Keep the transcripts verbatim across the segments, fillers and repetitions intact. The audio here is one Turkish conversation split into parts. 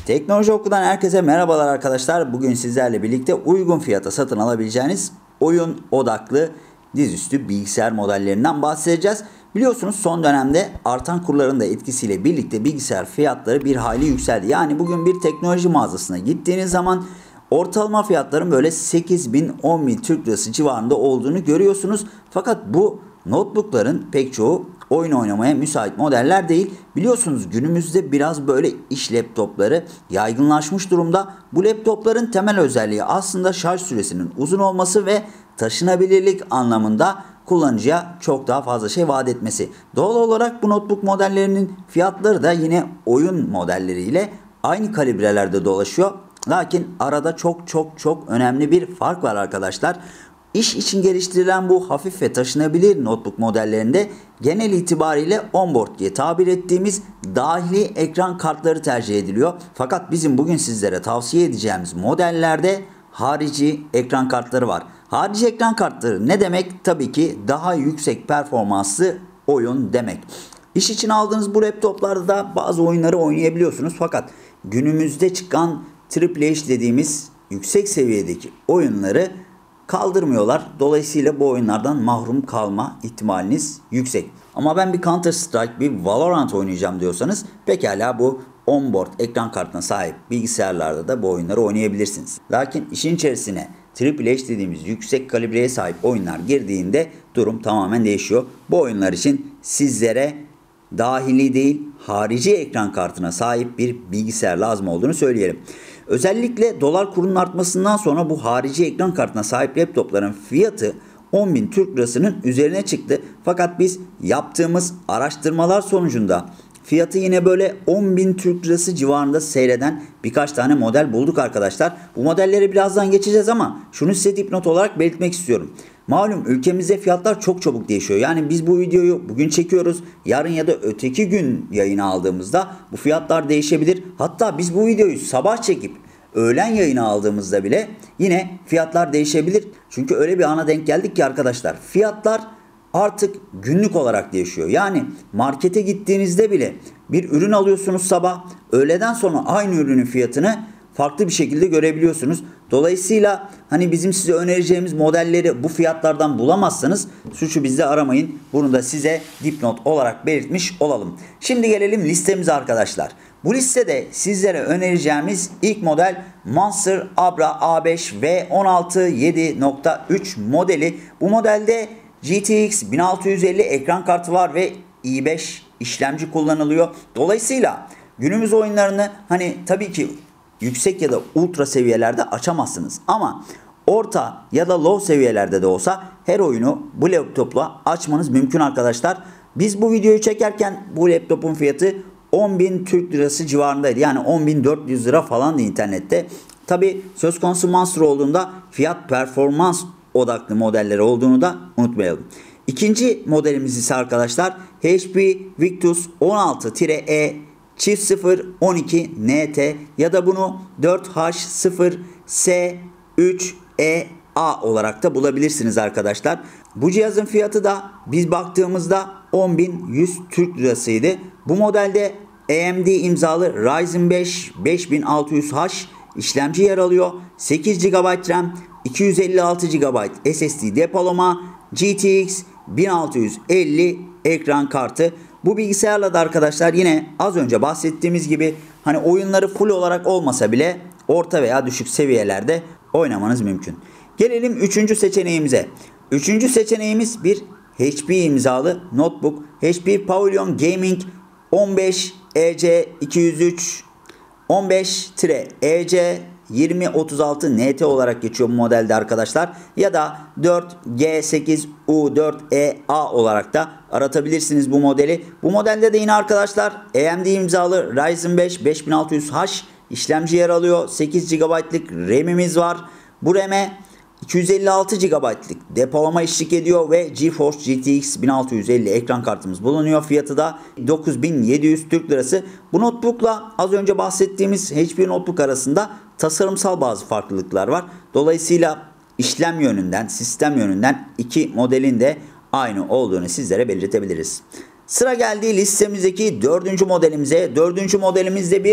Teknoloji Oku'dan herkese merhabalar arkadaşlar. Bugün sizlerle birlikte uygun fiyata satın alabileceğiniz oyun odaklı dizüstü bilgisayar modellerinden bahsedeceğiz. Biliyorsunuz son dönemde artan kurların da etkisiyle birlikte bilgisayar fiyatları bir hayli yükseldi. Yani bugün bir teknoloji mağazasına gittiğiniz zaman ortalama fiyatların böyle sekiz bin on bin Türk Lirası civarında olduğunu görüyorsunuz. Fakat bu notebookların pek çoğu oyun oynamaya müsait modeller değil. Biliyorsunuz günümüzde biraz böyle iş laptopları yaygınlaşmış durumda. Bu laptopların temel özelliği aslında şarj süresinin uzun olması ve taşınabilirlik anlamında kullanıcıya çok daha fazla şey vaat etmesi. Doğal olarak bu notebook modellerinin fiyatları da yine oyun modelleriyle aynı kalibrelerde dolaşıyor. Lakin arada çok çok çok önemli bir fark var arkadaşlar. İş için geliştirilen bu hafif ve taşınabilir notebook modellerinde genel itibariyle onboard diye tabir ettiğimiz dahili ekran kartları tercih ediliyor. Fakat bizim bugün sizlere tavsiye edeceğimiz modellerde harici ekran kartları var. Harici ekran kartları ne demek? Tabii ki daha yüksek performanslı oyun demek. İş için aldığınız bu laptoplarda da bazı oyunları oynayabiliyorsunuz. Fakat günümüzde çıkan Triple H dediğimiz yüksek seviyedeki oyunları kaldırmıyorlar. Dolayısıyla bu oyunlardan mahrum kalma ihtimaliniz yüksek. Ama ben bir Counter Strike, bir Valorant oynayacağım diyorsanız pekala bu onboard ekran kartına sahip bilgisayarlarda da bu oyunları oynayabilirsiniz. Lakin işin içerisine Triple H dediğimiz yüksek kalibreye sahip oyunlar girdiğinde durum tamamen değişiyor. Bu oyunlar için sizlere dahili değil harici ekran kartına sahip bir bilgisayar lazım olduğunu söyleyelim. Özellikle dolar kurunun artmasından sonra bu harici ekran kartına sahip laptopların fiyatı on bin Türk Lirası'nın üzerine çıktı. Fakat biz yaptığımız araştırmalar sonucunda fiyatı yine böyle on bin Türk Lirası civarında seyreden birkaç tane model bulduk arkadaşlar. Bu modelleri birazdan geçeceğiz ama şunu size dipnot olarak belirtmek istiyorum. Malum ülkemizde fiyatlar çok çabuk değişiyor. Yani biz bu videoyu bugün çekiyoruz. Yarın ya da öteki gün yayına aldığımızda bu fiyatlar değişebilir. Hatta biz bu videoyu sabah çekip öğlen yayına aldığımızda bile yine fiyatlar değişebilir. Çünkü öyle bir ana denk geldik ki arkadaşlar fiyatlar artık günlük olarak değişiyor. Yani markete gittiğinizde bile bir ürün alıyorsunuz sabah, öğleden sonra aynı ürünün fiyatını farklı bir şekilde görebiliyorsunuz. Dolayısıyla hani bizim size önereceğimiz modelleri bu fiyatlardan bulamazsanız suçu bizde aramayın. Bunu da size dipnot olarak belirtmiş olalım. Şimdi gelelim listemize arkadaşlar. Bu listede sizlere önereceğimiz ilk model Monster Abra A beş V on altı yedi nokta üç modeli. Bu modelde G T X bin altı yüz elli ekran kartı var ve i beş işlemci kullanılıyor. Dolayısıyla günümüz oyunlarını hani tabii ki yüksek ya da ultra seviyelerde açamazsınız. Ama orta ya da low seviyelerde de olsa her oyunu bu laptopla açmanız mümkün arkadaşlar. Biz bu videoyu çekerken bu laptopun fiyatı on bin Türk Lirası civarındaydı. Yani on bin dört yüz lira falandı internette. Tabi söz konusu Monster olduğunda fiyat performans odaklı modelleri olduğunu da unutmayalım. İkinci modelimiz ise arkadaşlar H P Victus on altı E çift sıfır on iki N T ya da bunu dört H sıfır S üç E A olarak da bulabilirsiniz arkadaşlar. Bu cihazın fiyatı da biz baktığımızda on bin yüz Türk Lirasıydı. Bu modelde A M D imzalı Ryzen beş beş bin altı yüz H işlemci yer alıyor. sekiz gigabayt RAM, iki yüz elli altı gigabayt S S D depolama, G T X bin altı yüz elli ekran kartı. Bu bilgisayarla da arkadaşlar yine az önce bahsettiğimiz gibi hani oyunları full olarak olmasa bile orta veya düşük seviyelerde oynamanız mümkün. Gelelim üçüncü seçeneğimize. Üçüncü seçeneğimiz bir H P imzalı notebook. H P Pavilion Gaming on beş E C iki yüz üç on beş E C yirmi otuz altı N T olarak geçiyor bu modelde arkadaşlar. Ya da dört G sekiz U dört E A olarak da aratabilirsiniz bu modeli. Bu modelde de yine arkadaşlar A M D imzalı Ryzen beş beş bin altı yüz H işlemci yer alıyor. sekiz gigabaytlık RAM'imiz var. Bu RAM'e iki yüz elli altı gigabaytlık depolama eşlik ediyor ve GeForce G T X bin altı yüz elli ekran kartımız bulunuyor. Fiyatı da dokuz bin yedi yüz Türk Lirası. Bu notebook'la az önce bahsettiğimiz H P notebook arasında tasarımsal bazı farklılıklar var. Dolayısıyla işlem yönünden, sistem yönünden iki modelin de aynı olduğunu sizlere belirtebiliriz. Sıra geldiği listemizdeki dördüncü modelimize. Dördüncü modelimizde bir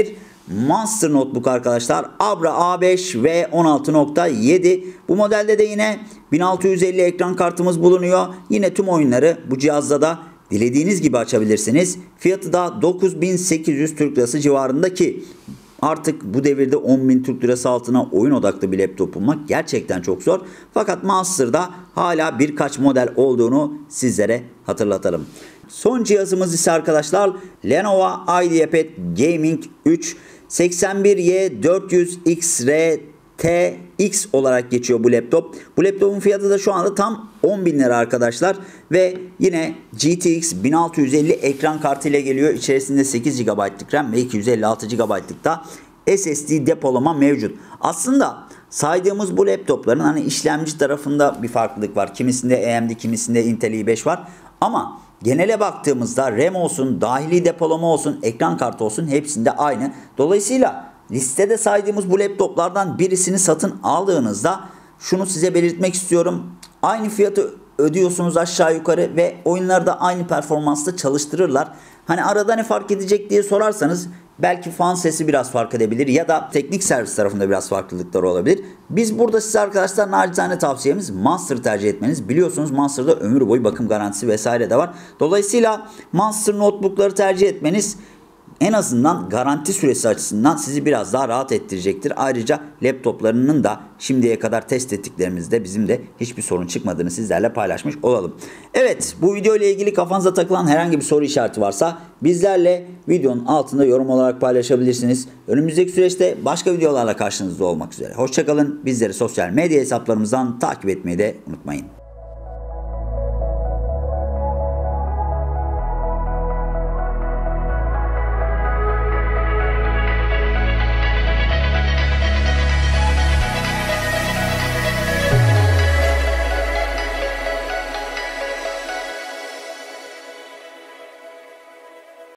Monster Notebook arkadaşlar. Abra A beş ve on altı nokta yedi. Bu modelde de yine bin altı yüz elli ekran kartımız bulunuyor. Yine tüm oyunları bu cihazda da dilediğiniz gibi açabilirsiniz. Fiyatı da dokuz bin sekiz yüz Türk Lirası civarındaki. Artık bu devirde on bin Türk Lirası altına oyun odaklı bir laptop bulmak gerçekten çok zor. Fakat Monster'da hala birkaç model olduğunu sizlere hatırlatalım. Son cihazımız ise arkadaşlar Lenovo IdeaPad Gaming üç seksen bir Y dört yüz X R T X olarak geçiyor bu laptop. Bu laptopun fiyatı da şu anda tam on bin lira arkadaşlar. Ve yine G T X bin altı yüz elli ekran kartı ile geliyor. İçerisinde sekiz gigabaytlık RAM ve iki yüz elli altı gigabaytlık da S S D depolama mevcut. Aslında saydığımız bu laptopların hani işlemci tarafında bir farklılık var. Kimisinde A M D, kimisinde Intel i beş var. Ama genele baktığımızda RAM olsun, dahili depolama olsun, ekran kartı olsun hepsinde aynı. Dolayısıyla listede saydığımız bu laptoplardan birisini satın aldığınızda şunu size belirtmek istiyorum. Aynı fiyatı ödüyorsunuz aşağı yukarı ve oyunları da aynı performansta çalıştırırlar. Hani arada ne fark edecek diye sorarsanız belki fan sesi biraz fark edebilir ya da teknik servis tarafında biraz farklılıklar olabilir. Biz burada size arkadaşlar nacizane tavsiyemiz Monster tercih etmeniz. Biliyorsunuz Monster'da ömür boyu bakım garantisi vesaire de var. Dolayısıyla Monster notebookları tercih etmeniz en azından garanti süresi açısından sizi biraz daha rahat ettirecektir. Ayrıca laptoplarının da şimdiye kadar test ettiklerimizde bizim de hiçbir sorun çıkmadığını sizlerle paylaşmış olalım. Evet, bu video ile ilgili kafanıza takılan herhangi bir soru işareti varsa bizlerle videonun altında yorum olarak paylaşabilirsiniz. Önümüzdeki süreçte başka videolarla karşınızda olmak üzere. Hoşça kalın. Bizleri sosyal medya hesaplarımızdan takip etmeyi de unutmayın.